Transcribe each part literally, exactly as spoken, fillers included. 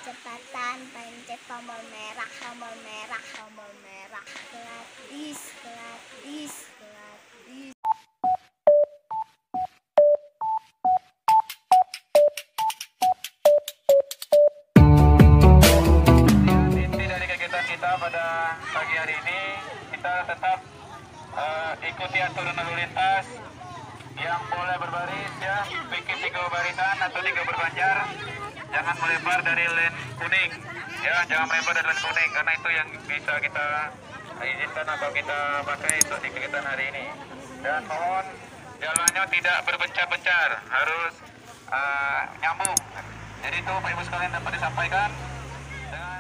Percepatan, pencet tombol merah, tombol merah, tombol merah. Gratis, gratis, gratis. Inti dari kegiatan kita pada pagi hari ini, kita tetap uh, ikuti aturan lalu lintas. Yang boleh berbaris ya, bikin tiga barisan atau tiga berbanjar. Jangan melebar dari lane kuning, ya jangan melebar dari lane kuning karena itu yang bisa kita izinkan atau kita pakai untuk di kegiatan hari ini. Dan mohon jalannya tidak berbencar-bencar, harus uh, nyambung. Jadi itu Pak Ibu sekalian dapat disampaikan. Dan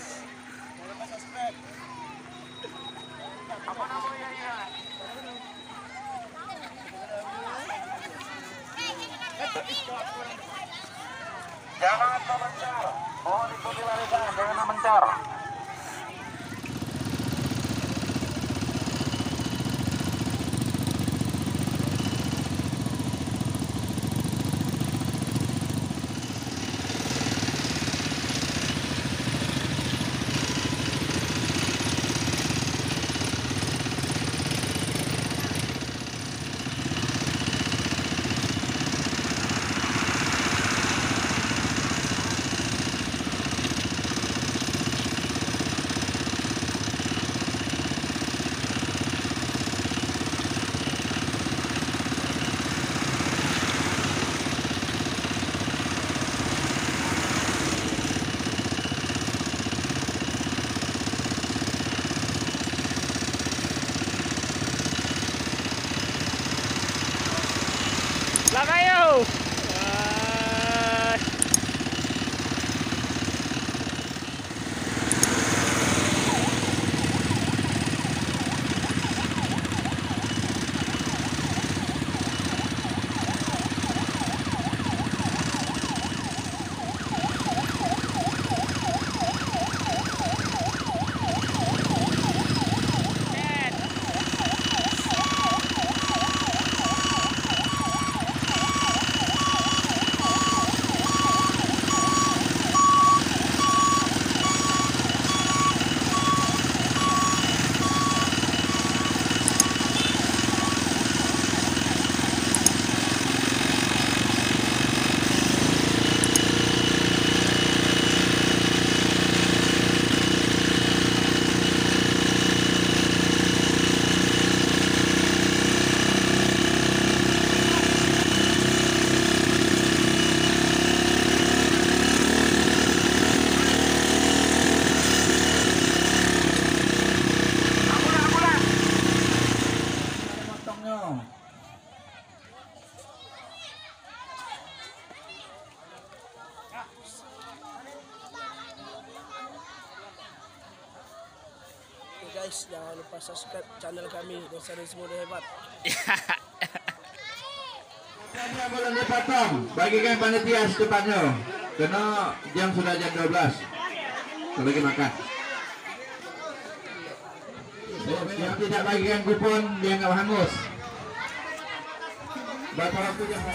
apa namanya ya? Jangan mencar, mohon ikuti barisan, jangan mencar. Lakayo. Guys, jangan lupa subscribe channel kami Destinasi Muda Hebat. Yang belum dipotong, bagikan panitia secepatnya. Karena jam sudah jam dua belas. Kita lagi makan. Yang tidak bagikan kupon, dia nggak hangus. Bapak waktu yang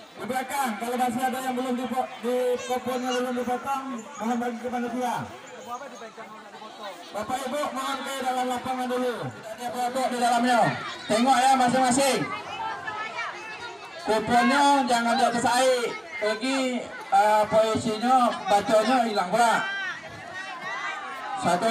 belakang, kalau masih ada yang belum di, di kuponnya belum dipotong, mohon bagi ke panitia. Bapak Ibu mohon ke dalam lapangan dulu. Tidak ada foto di dalamnya. Tengok ya masing-masing. Kuponnya jangan di atas air. Pergi uh, posisinya bacanya hilang pula. Satu.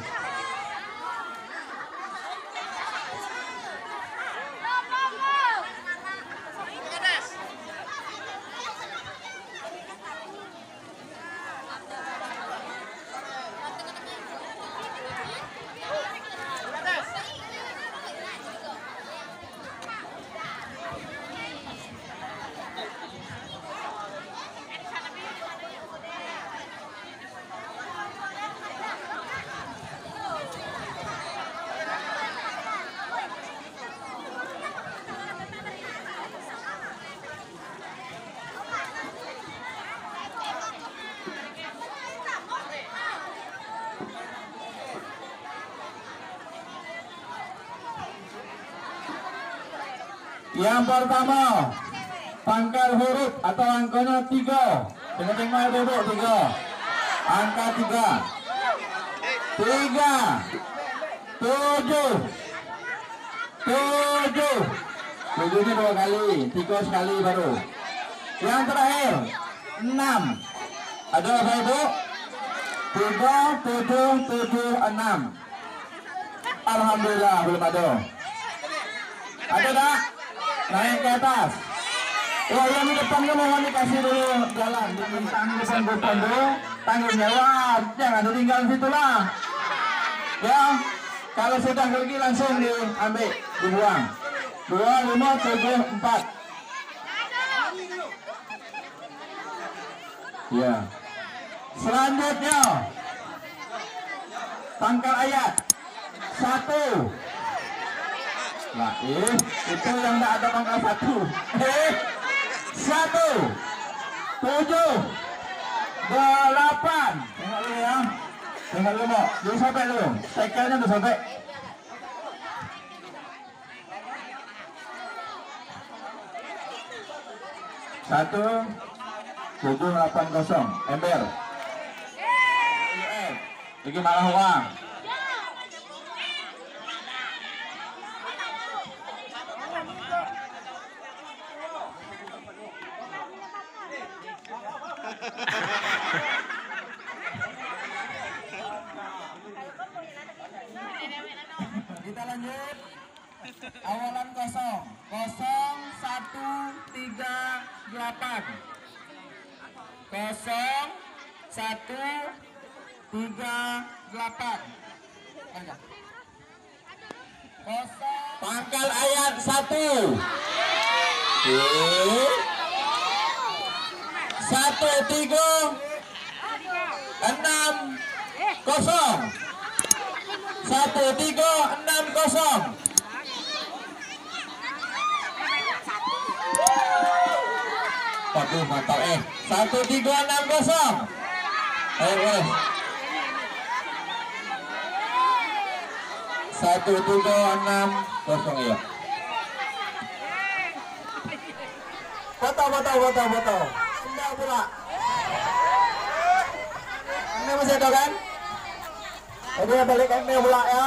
Yang pertama, pangkal huruf atau angkanya tiga. Dengan tengok ibu tiga. Angka tiga. Tiga. Tujuh. Tujuh. Tujuh ini dua kali. Tiga sekali baru. Yang terakhir, enam. Ada apa ibu? Tiga, tujuh, tujuh, enam. Alhamdulillah belum ada. Ada tak? Naik ke atas. Oh, yang di depannya mohon dikasih dulu jalan. Tanggung depan dulu. Tanggung jawab. Jangan ditinggal situ lah. Ya. Kalau sudah pergi langsung diambil, dibuang. Dua, lima, tujuh, empat. Ya. Selanjutnya, pangkal ayat satu. Nah, eh, itu yang tidak ada pangkal satu. Eh, satu, tujuh, delapan. Tengok dulu ya. Tengok dulu, mau. Dulu sampai dulu. Tekelnya dulu sampai. Satu, tujuh, delapan, kosong. Ember. Ini malah uang. Kita lanjut. Awalan kosong. Kosong satu tiga delapan. Kosong satu tiga delapan. Kosong. Pangkal ayat satu. Satu tiga enam kosong. Satu tiga enam kosong. Waduh mantap eh. Satu tiga enam kosong. Ayo guys. Satu tiga enam kosong ya. Foto foto foto foto. Anda pula. Anda masih ada kan? Oke balik anda pula ya.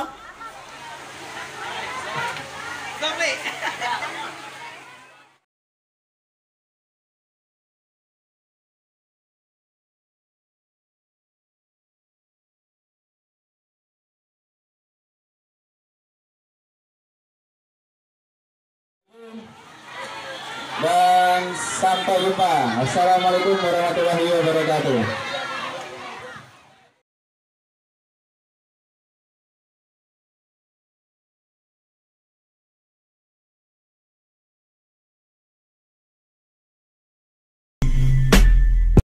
Sampai. Dan sampai jumpa. Assalamualaikum warahmatullahi wabarakatuh.